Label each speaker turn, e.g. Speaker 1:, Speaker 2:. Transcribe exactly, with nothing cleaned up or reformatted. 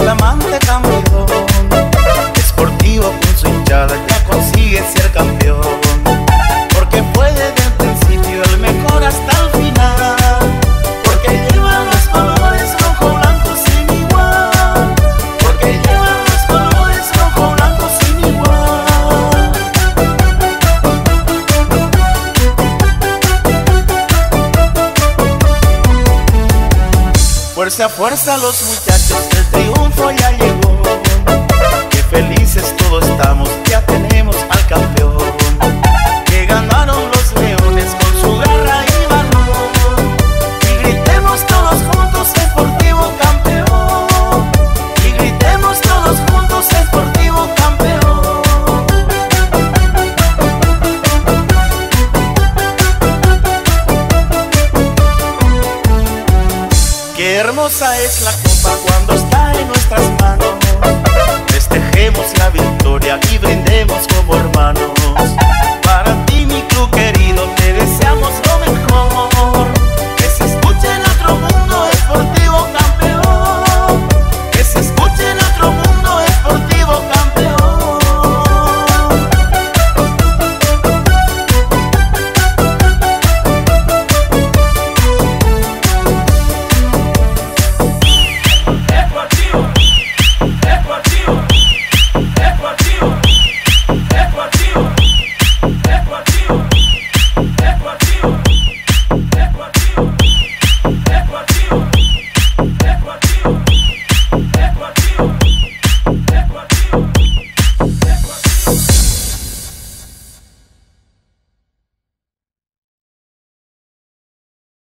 Speaker 1: flamante campeón. Sportivo con su hinchada ya consigue ser campeón, porque fue desde el principio el mejor hasta el final, porque lleva los colores rojo, blanco sin igual, porque lleva los colores rojo, blanco sin igual. Fuerza, fuerza los muchachos, el triunfo ya llegó. Qué felices todos estamos, ya tenemos al campeón. Que ganaron los leones con su garra y valor. Y gritemos todos juntos, Sportivo campeón. Y gritemos todos juntos, Sportivo campeón. Qué hermosa es la